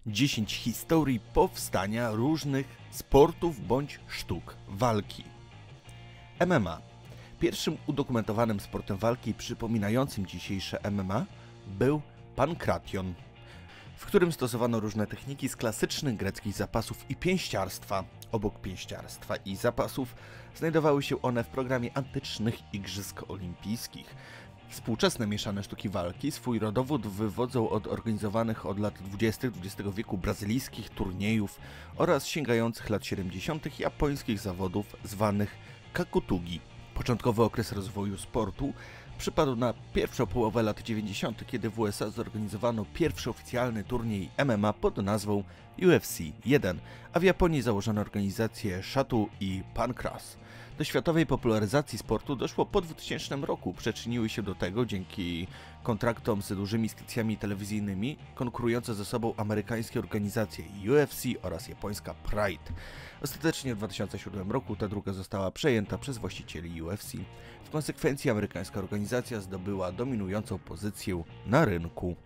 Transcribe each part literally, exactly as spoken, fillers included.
dziesięć historii powstania różnych sportów bądź sztuk walki. M M A. Pierwszym udokumentowanym sportem walki przypominającym dzisiejsze M M A był pankration, w którym stosowano różne techniki z klasycznych greckich zapasów i pięściarstwa. Obok pięściarstwa i zapasów znajdowały się one w programie antycznych Igrzysk Olimpijskich. Współczesne mieszane sztuki walki swój rodowód wywodzą od organizowanych od lat dwudziestych dwudziestego wieku brazylijskich turniejów oraz sięgających lat siedemdziesiątych japońskich zawodów zwanych kakutugi. Początkowy okres rozwoju sportu przypadł na pierwszą połowę lat dziewięćdziesiątych, kiedy w U S A zorganizowano pierwszy oficjalny turniej M M A pod nazwą U F C jeden, a w Japonii założono organizację Shatu i Pancras. Do światowej popularyzacji sportu doszło po dwutysięcznym roku. Przyczyniły się do tego dzięki kontraktom z dużymi stacjami telewizyjnymi konkurujące ze sobą amerykańskie organizacje U F C oraz japońska Pride. Ostatecznie w dwa tysiące siódmym roku ta druga została przejęta przez właścicieli U F C. W konsekwencji amerykańska organizacja zdobyła dominującą pozycję na rynku.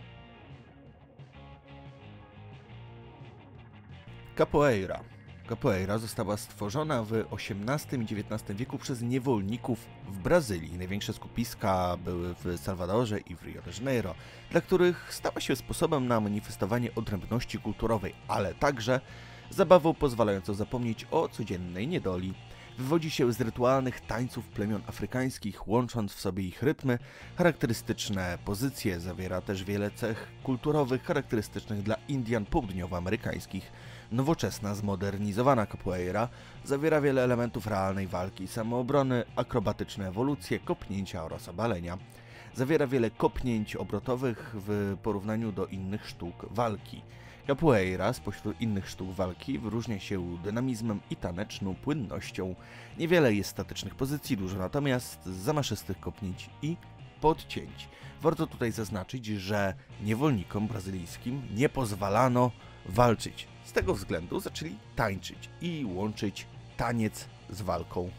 Capoeira. Capoeira została stworzona w osiemnastym i dziewiętnastym wieku przez niewolników w Brazylii. Największe skupiska były w Salwadorze i w Rio de Janeiro, dla których stała się sposobem na manifestowanie odrębności kulturowej, ale także zabawą pozwalającą zapomnieć o codziennej niedoli. Wywodzi się z rytualnych tańców plemion afrykańskich, łącząc w sobie ich rytmy, charakterystyczne pozycje. Zawiera też wiele cech kulturowych charakterystycznych dla Indian południowoamerykańskich. Nowoczesna, zmodernizowana capoeira zawiera wiele elementów realnej walki, samoobrony, akrobatyczne ewolucje, kopnięcia oraz obalenia. Zawiera wiele kopnięć obrotowych w porównaniu do innych sztuk walki. Capoeira spośród innych sztuk walki wyróżnia się dynamizmem i taneczną płynnością. Niewiele jest statycznych pozycji, dużo natomiast zamaszystych kopnięć i podcięć. Warto tutaj zaznaczyć, że niewolnikom brazylijskim nie pozwalano walczyć. Z tego względu zaczęli tańczyć i łączyć taniec z walką.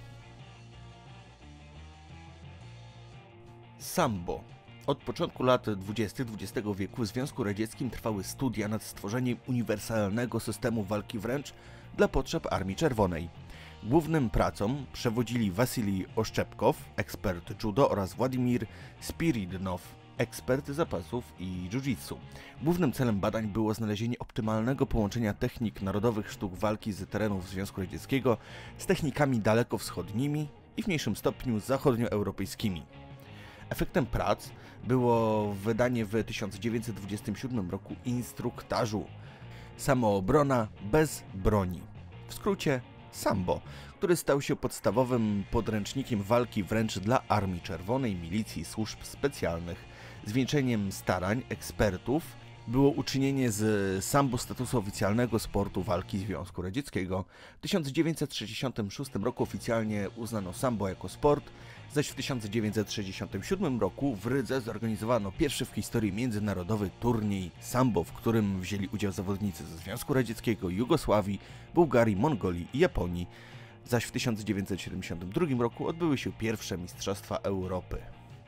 Sambo. Od początku lat dwudziestych dwudziestego wieku w Związku Radzieckim trwały studia nad stworzeniem uniwersalnego systemu walki wręcz dla potrzeb Armii Czerwonej. Głównym pracom przewodzili Wasilij Oszczepkow, ekspert judo, oraz Władimir Spiridnow, ekspert zapasów i jiu-jitsu. Głównym celem badań było znalezienie optymalnego połączenia technik narodowych sztuk walki z terenów Związku Radzieckiego z technikami dalekowschodnimi i w mniejszym stopniu zachodnioeuropejskimi. Efektem prac było wydanie w tysiąc dziewięćset dwudziestym siódmym roku instruktażu Samoobrona bez broni, w skrócie Sambo, który stał się podstawowym podręcznikiem walki wręcz dla Armii Czerwonej, milicji i służb specjalnych. Zwieńczeniem starań ekspertów było uczynienie z sambo statusu oficjalnego sportu walki Związku Radzieckiego. W tysiąc dziewięćset sześćdziesiątym szóstym roku oficjalnie uznano sambo jako sport, zaś w tysiąc dziewięćset sześćdziesiątym siódmym roku w Rydze zorganizowano pierwszy w historii międzynarodowy turniej sambo, w którym wzięli udział zawodnicy ze Związku Radzieckiego, Jugosławii, Bułgarii, Mongolii i Japonii. Zaś w tysiąc dziewięćset siedemdziesiątym drugim roku odbyły się pierwsze Mistrzostwa Europy.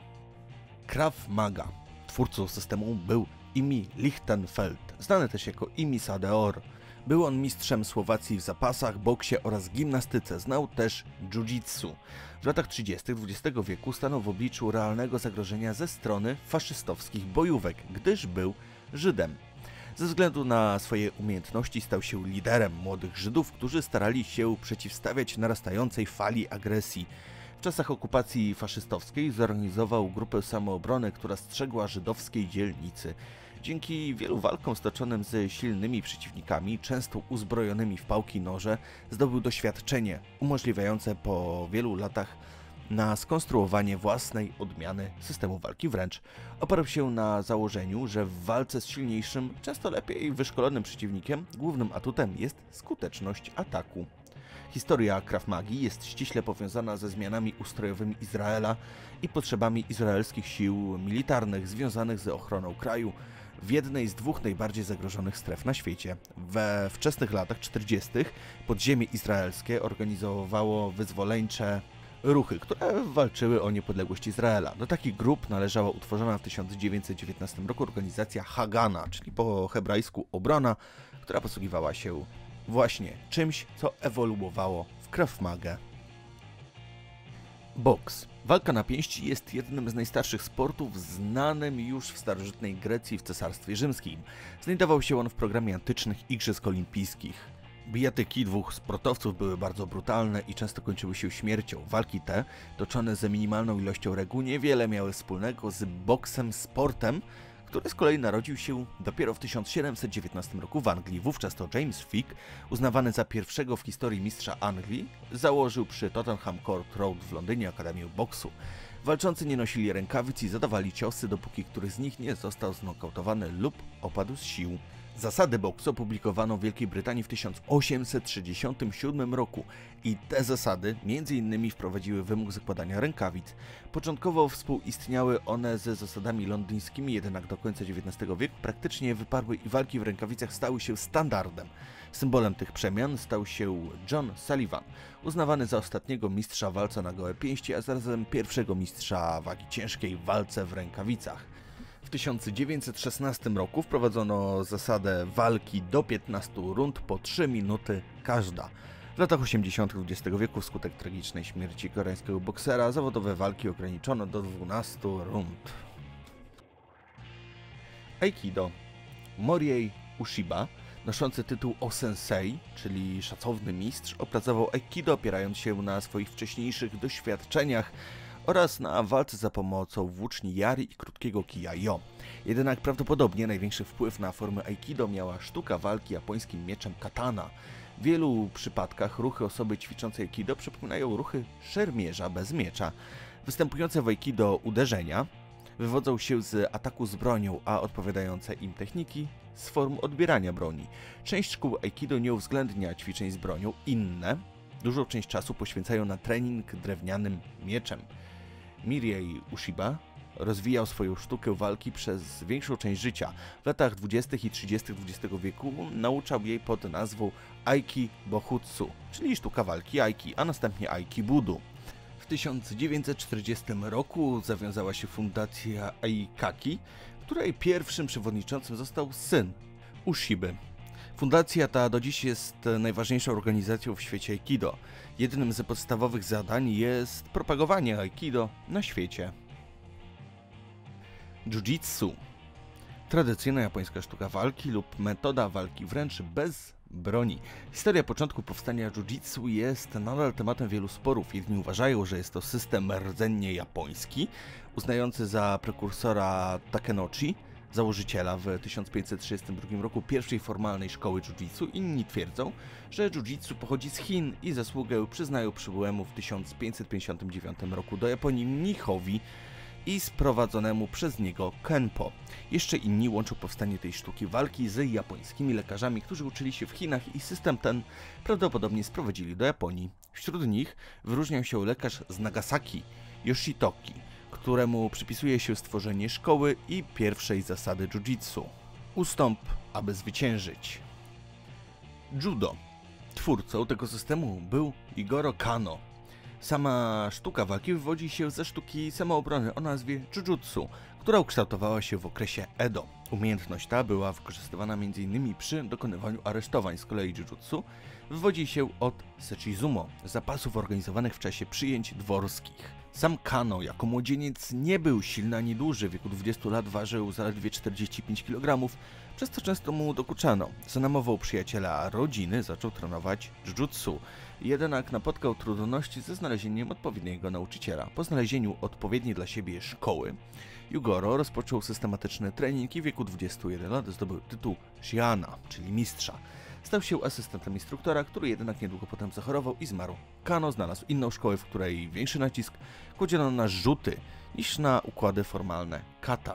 Krav Maga. Twórcą systemu był Imi Lichtenfeld, znany też jako Imi Sadeor. Był on mistrzem Słowacji w zapasach, boksie oraz gimnastyce. Znał też jiu-jitsu. W latach trzydziestych dwudziestego wieku stanął w obliczu realnego zagrożenia ze strony faszystowskich bojówek, gdyż był Żydem. Ze względu na swoje umiejętności stał się liderem młodych Żydów, którzy starali się przeciwstawiać narastającej fali agresji. W czasach okupacji faszystowskiej zorganizował grupę samoobrony, która strzegła żydowskiej dzielnicy. Dzięki wielu walkom stoczonym ze silnymi przeciwnikami, często uzbrojonymi w pałki i noże, zdobył doświadczenie umożliwiające po wielu latach na skonstruowanie własnej odmiany systemu walki wręcz. Oparł się na założeniu, że w walce z silniejszym, często lepiej wyszkolonym przeciwnikiem, głównym atutem jest skuteczność ataku. Historia Krav Magi jest ściśle powiązana ze zmianami ustrojowymi Izraela i potrzebami izraelskich sił militarnych związanych z ochroną kraju w jednej z dwóch najbardziej zagrożonych stref na świecie. We wczesnych latach czterdziestych podziemie izraelskie organizowało wyzwoleńcze ruchy, które walczyły o niepodległość Izraela. Do takich grup należała utworzona w tysiąc dziewięćset dziewiętnastym roku organizacja Hagana, czyli po hebrajsku obrona, która posługiwała się właśnie czymś, co ewoluowało w Krav Magę. Boks. Walka na pięści jest jednym z najstarszych sportów znanym już w starożytnej Grecji w Cesarstwie Rzymskim. Znajdował się on w programie antycznych Igrzysk Olimpijskich. Bijatyki dwóch sportowców były bardzo brutalne i często kończyły się śmiercią. Walki te, toczone ze minimalną ilością reguł, niewiele miały wspólnego z boksem sportem, który z kolei narodził się dopiero w tysiąc siedemset dziewiętnastym roku w Anglii. Wówczas to James Fick, uznawany za pierwszego w historii mistrza Anglii, założył przy Tottenham Court Road w Londynie Akademię Boksu. Walczący nie nosili rękawic i zadawali ciosy, dopóki któryś z nich nie został znokautowany lub opadł z sił. Zasady boksu opublikowano w Wielkiej Brytanii w tysiąc osiemset trzydziestym siódmym roku i te zasady między innymi wprowadziły wymóg zakładania rękawic. Początkowo współistniały one ze zasadami londyńskimi, jednak do końca dziewiętnastego wieku praktycznie wyparły i walki w rękawicach stały się standardem. Symbolem tych przemian stał się John Sullivan, uznawany za ostatniego mistrza walca na gołe pięści, a zarazem pierwszego mistrza wagi ciężkiej w walce w rękawicach. W tysiąc dziewięćset szesnastym roku wprowadzono zasadę walki do piętnastu rund po trzy minuty każda. W latach osiemdziesiątych dwudziestego wieku wskutek tragicznej śmierci koreańskiego boksera zawodowe walki ograniczono do dwunastu rund. Aikido. Moriei Ushiba, noszący tytuł O-sensei, czyli szacowny mistrz, opracował Aikido opierając się na swoich wcześniejszych doświadczeniach oraz na walce za pomocą włóczni Yari i krótkiego kija Jo. Jednak prawdopodobnie największy wpływ na formę Aikido miała sztuka walki japońskim mieczem katana. W wielu przypadkach ruchy osoby ćwiczącej Aikido przypominają ruchy szermierza bez miecza. Występujące w Aikido uderzenia wywodzą się z ataku z bronią, a odpowiadające im techniki z form odbierania broni. Część szkół Aikido nie uwzględnia ćwiczeń z bronią, inne dużą część czasu poświęcają na trening drewnianym mieczem. Moriei Ushiba rozwijał swoją sztukę walki przez większą część życia. W latach dwudziestych i trzydziestych dwudziestego wieku nauczał jej pod nazwą Aiki Bohutsu, czyli sztuka walki Aiki, a następnie Aiki Budu. W tysiąc dziewięćset czterdziestym roku zawiązała się fundacja Aikaki, której pierwszym przewodniczącym został syn Ushiby. Fundacja ta do dziś jest najważniejszą organizacją w świecie Aikido. Jednym z podstawowych zadań jest propagowanie Aikido na świecie. Jiu-jitsu. Tradycyjna japońska sztuka walki lub metoda walki wręcz bez broni. Historia początku powstania jiu-jitsu jest nadal tematem wielu sporów. Jedni uważają, że jest to system rdzennie japoński, uznający za prekursora Takenochi, założyciela w tysiąc pięćset trzydziestym drugim roku pierwszej formalnej szkoły jiu-jitsu. Inni twierdzą, że jiu-jitsu pochodzi z Chin i zasługę przyznają przybyłemu w tysiąc pięćset pięćdziesiątym dziewiątym roku do Japonii mnichowi i sprowadzonemu przez niego kenpo. Jeszcze inni łączą powstanie tej sztuki walki z japońskimi lekarzami, którzy uczyli się w Chinach i system ten prawdopodobnie sprowadzili do Japonii. Wśród nich wyróżniał się lekarz z Nagasaki, Yoshitoki, któremu przypisuje się stworzenie szkoły i pierwszej zasady jiu-jitsu. Ustąp, aby zwyciężyć. Judo. Twórcą tego systemu był Jigoro Kano. Sama sztuka walki wywodzi się ze sztuki samoobrony o nazwie jujutsu, która ukształtowała się w okresie Edo. Umiejętność ta była wykorzystywana między innymi przy dokonywaniu aresztowań. Z kolei jujutsu wywodzi się od sechizumo, zapasów organizowanych w czasie przyjęć dworskich. Sam Kano jako młodzieniec nie był silny ani duży, w wieku dwudziestu lat ważył zaledwie czterdzieści pięć kilogramów, przez co często mu dokuczano. Za namową przyjaciela rodziny zaczął trenować jujutsu, jednak napotkał trudności ze znalezieniem odpowiedniego nauczyciela. Po znalezieniu odpowiedniej dla siebie szkoły, Jigoro rozpoczął systematyczny trening i w wieku dwudziestu jeden lat zdobył tytuł Shiana, czyli mistrza. Stał się asystentem instruktora, który jednak niedługo potem zachorował i zmarł. Kano znalazł inną szkołę, w której większy nacisk kładziono na rzuty niż na układy formalne kata.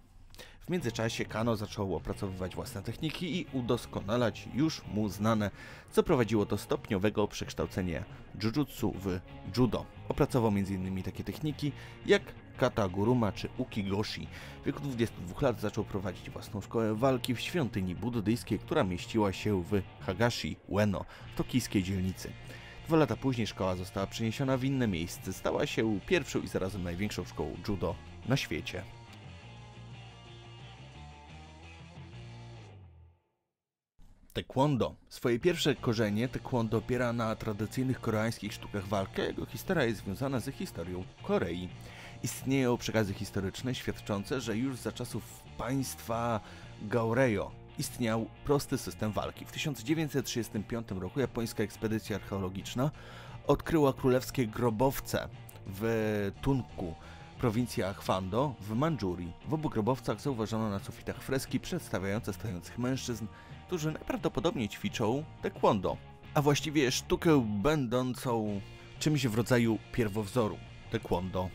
W międzyczasie Kano zaczął opracowywać własne techniki i udoskonalać już mu znane, co prowadziło do stopniowego przekształcenia jujutsu w judo. Opracował między innymi takie techniki jak kata guruma czy ukigoshi. W wieku dwudziestu dwóch lat zaczął prowadzić własną szkołę walki w świątyni buddyjskiej, która mieściła się w Hagashi Ueno, w tokijskiej dzielnicy. Dwa lata później szkoła została przeniesiona w inne miejsce. Stała się pierwszą i zarazem największą szkołą judo na świecie. Taekwondo. Swoje pierwsze korzenie taekwondo opiera na tradycyjnych koreańskich sztukach walki, a jego historia jest związana z historią Korei. Istnieją przekazy historyczne świadczące, że już za czasów państwa Goryeo istniał prosty system walki. W tysiąc dziewięćset trzydziestym piątym roku japońska ekspedycja archeologiczna odkryła królewskie grobowce w Tunku, prowincja Hwando w Mandżurii. W obu grobowcach zauważono na sufitach freski przedstawiające stojących mężczyzn, którzy najprawdopodobniej ćwiczą taekwondo, a właściwie sztukę będącą czymś w rodzaju pierwowzoru taekwondo.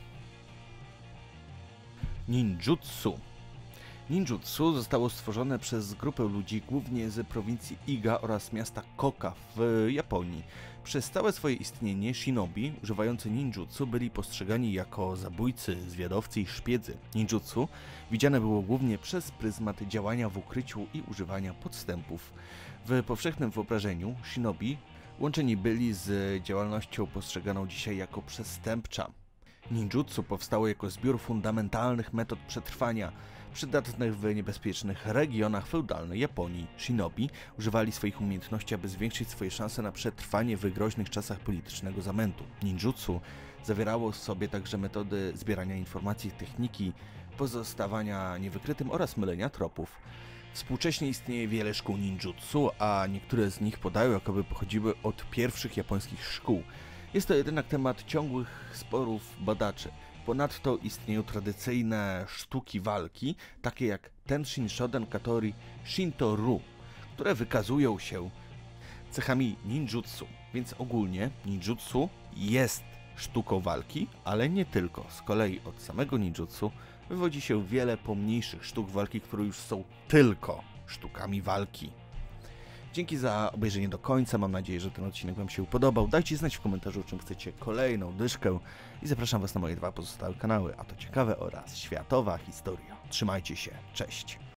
Ninjutsu. Ninjutsu zostało stworzone przez grupę ludzi głównie z prowincji Iga oraz miasta Koka w Japonii. Przez całe swoje istnienie shinobi używający ninjutsu byli postrzegani jako zabójcy, zwiadowcy i szpiedzy. Ninjutsu widziane było głównie przez pryzmat działania w ukryciu i używania podstępów. W powszechnym wyobrażeniu shinobi łączeni byli z działalnością postrzeganą dzisiaj jako przestępcza. Ninjutsu powstało jako zbiór fundamentalnych metod przetrwania, przydatnych w niebezpiecznych regionach feudalnej Japonii. Shinobi używali swoich umiejętności, aby zwiększyć swoje szanse na przetrwanie w groźnych czasach politycznego zamętu. Ninjutsu zawierało w sobie także metody zbierania informacji, techniki pozostawania niewykrytym oraz mylenia tropów. Współcześnie istnieje wiele szkół ninjutsu, a niektóre z nich podają, jakoby pochodziły od pierwszych japońskich szkół. Jest to jednak temat ciągłych sporów badaczy. Ponadto istnieją tradycyjne sztuki walki, takie jak Tenshin Shoden Katori Shinto-Ryu, które wykazują się cechami ninjutsu, więc ogólnie ninjutsu jest sztuką walki, ale nie tylko. Z kolei od samego ninjutsu wywodzi się wiele pomniejszych sztuk walki, które już są tylko sztukami walki. Dzięki za obejrzenie do końca, mam nadzieję, że ten odcinek Wam się podobał. Dajcie znać w komentarzu, czym chcecie kolejną dyszkę i zapraszam Was na moje dwa pozostałe kanały, a to ciekawe oraz światowa historia. Trzymajcie się, cześć!